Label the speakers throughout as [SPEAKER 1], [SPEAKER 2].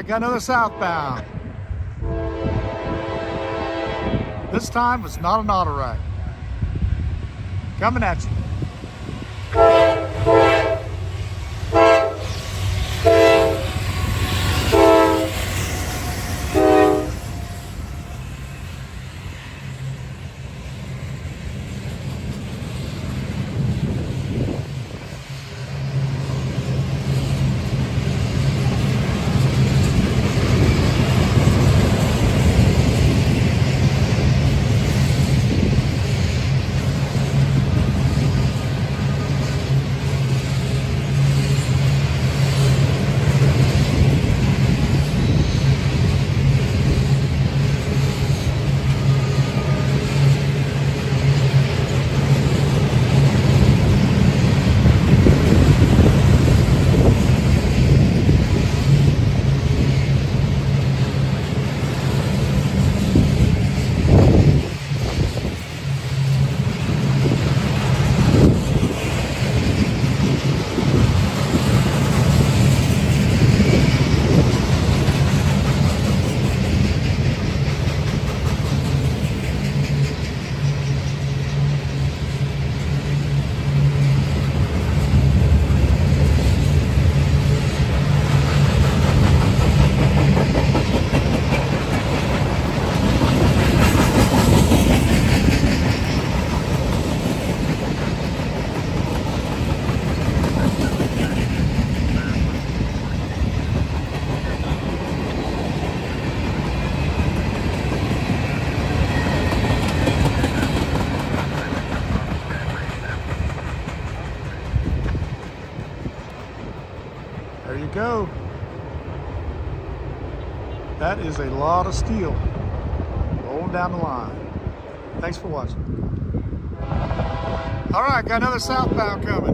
[SPEAKER 1] right, got another southbound. This time it's not an auto rack. Coming at you. There you go. That is a lot of steel rolling down the line. Thanks for watching. All right, got another southbound coming.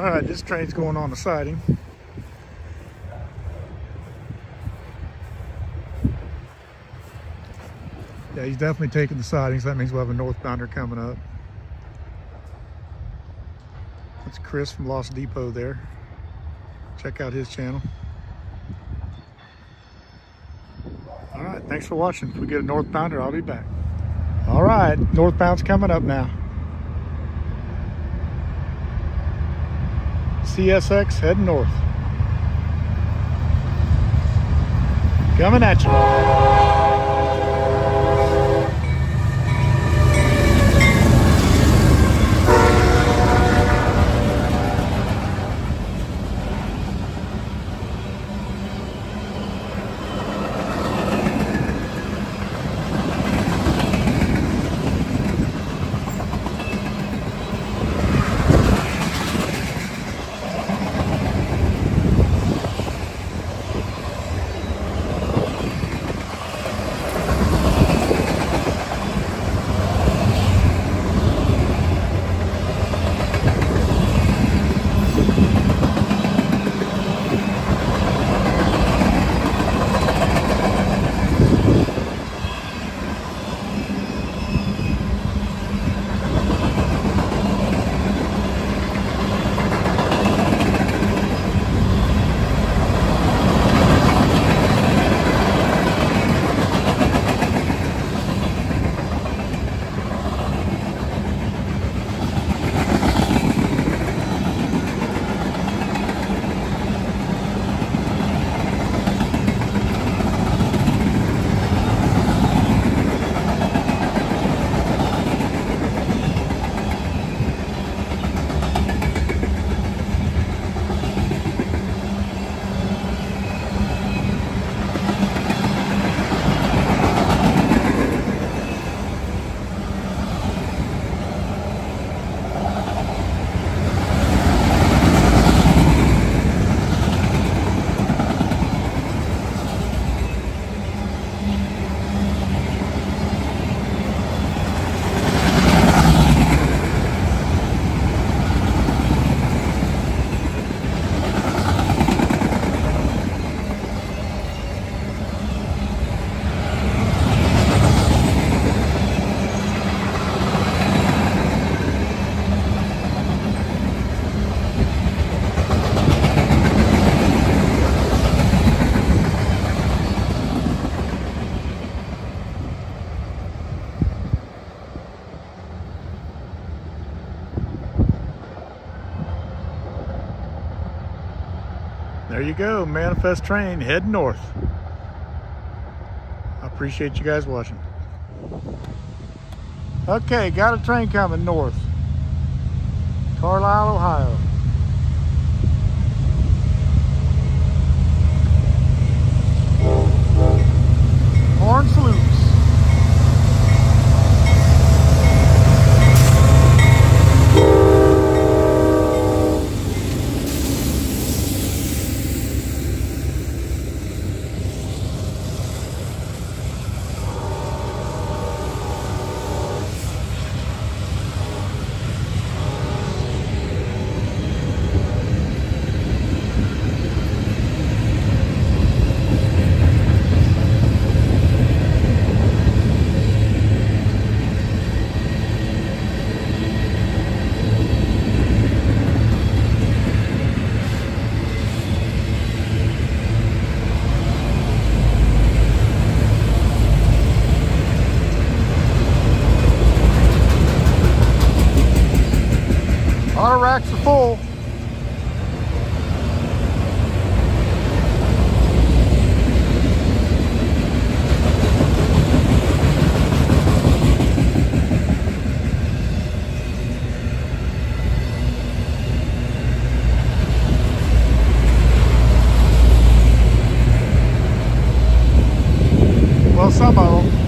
[SPEAKER 1] All right, this train's going on the siding. Yeah, he's definitely taking the siding, so that means we'll have a northbounder coming up. That's Chris from Lost Depot there. Check out his channel. All right, thanks for watching. If we get a northbounder, I'll be back. All right, northbound's coming up now. CSX heading north. Coming at you. There you go, manifest train heading north. I appreciate you guys watching. Okay, got a train coming north. Carlisle, Ohio. Horns loose. Auto racks are full. Well, some of them.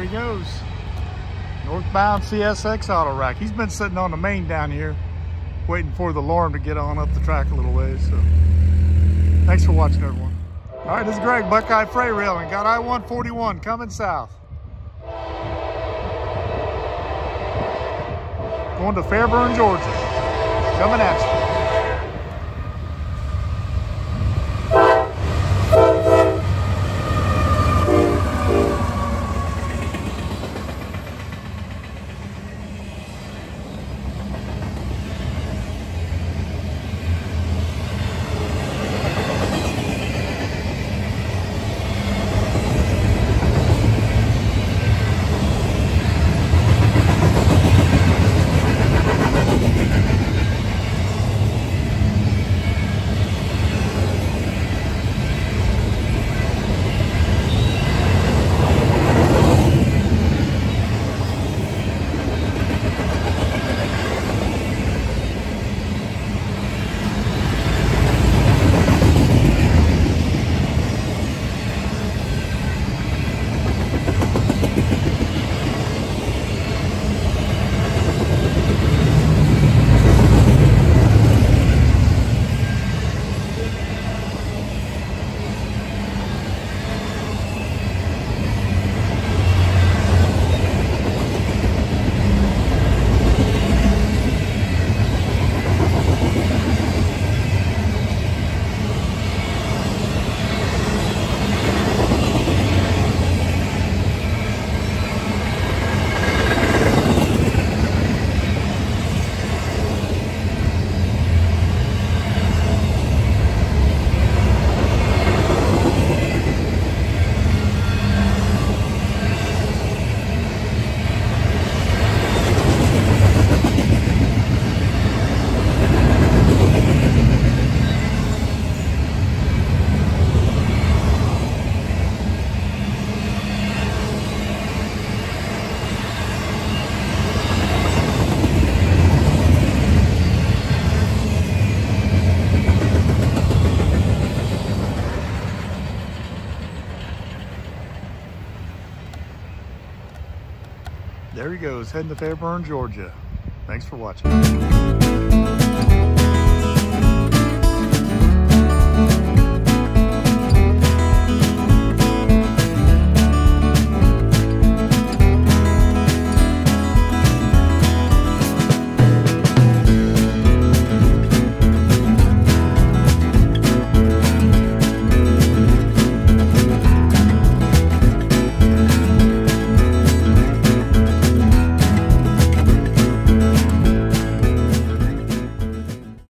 [SPEAKER 1] he goes. Northbound CSX auto rack. He's been sitting on the main down here, waiting for the alarm to get on up the track a little ways. So thanks for watching, everyone. All right, this is Greg, Buckeye Freight Railing. Got I-141 coming south. Going to Fairburn, Georgia. Coming at you. There he goes, heading to Fairburn, Georgia. Thanks for watching.